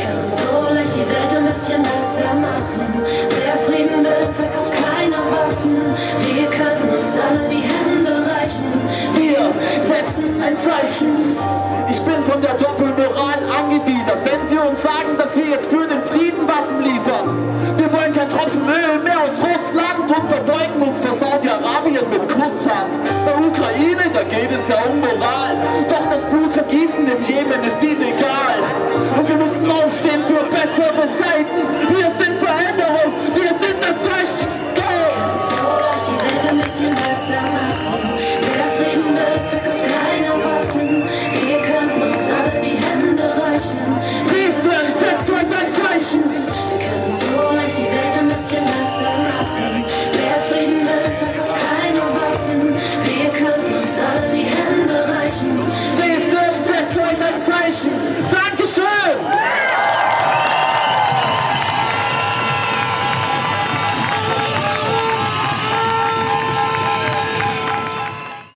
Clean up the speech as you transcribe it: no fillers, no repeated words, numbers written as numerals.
wäre so leicht, die Welt ein bisschen besser machen. Wer Frieden will, verkauft keine Waffen. Wir können uns alle die Hände reichen. Wir setzen ein Zeichen. Ich bin von der Doppelmoral angewidert, wenn sie uns sagen, dass wir jetzt für den Frieden Waffen liefern. Wir wollen kein Tropfen Öl mehr aus Russland und verbeugen uns vor Saudi-Arabien mit Kusshand. Bei Ukraine, da geht es ja um Moral. Doch das Blutvergießen im Jemen ist illegal. Und wir müssen aufstehen